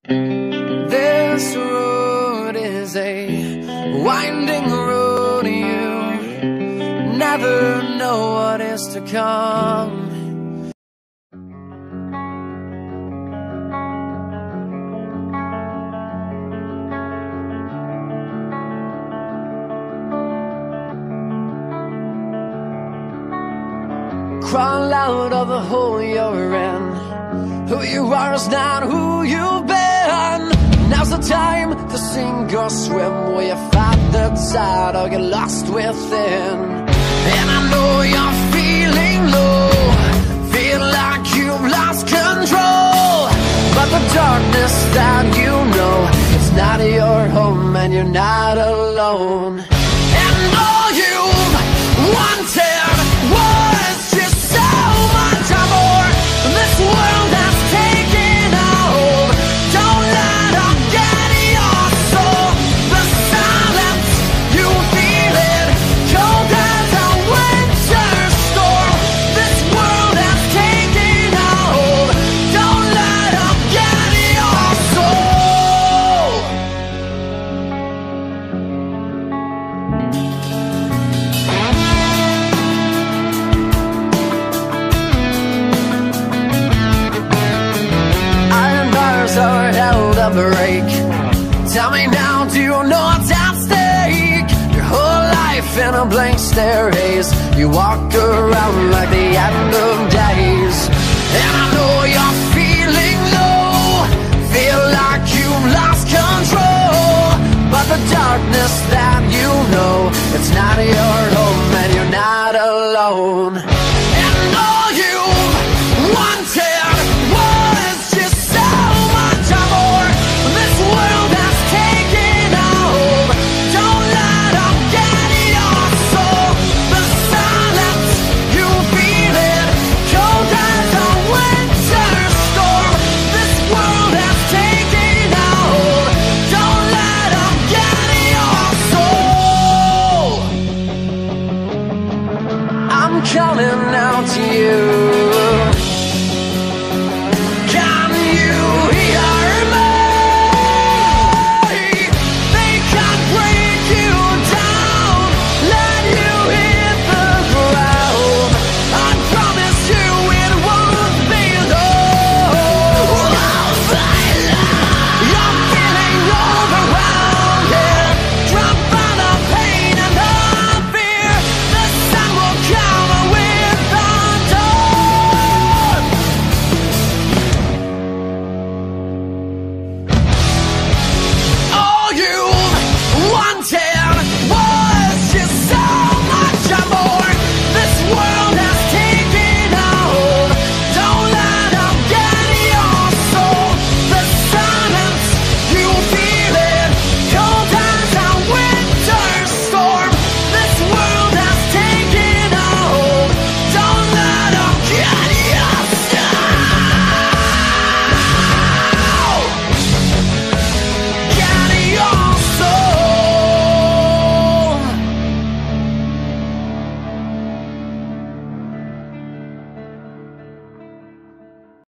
This road is a winding road. You never know what is to come. Crawl out of the hole you're in. Who you are is not who you've been. Now's the time to sink or swim. Will you fight the tide or get lost within? And I know you're feeling low, feel like you've lost control. But the darkness that you know, it's not your home and you're not alone. And all you've wanted was just so much more. This world has taken a hold. Don't let them get your soul. The silence, you feel it, cold as a winter storm. This world has taken a hold. Don't let them get your soul. Iron bars are held up break. Tell me now, do you know what's at stake? Your whole life in a blank stare haze. You walk around like the end of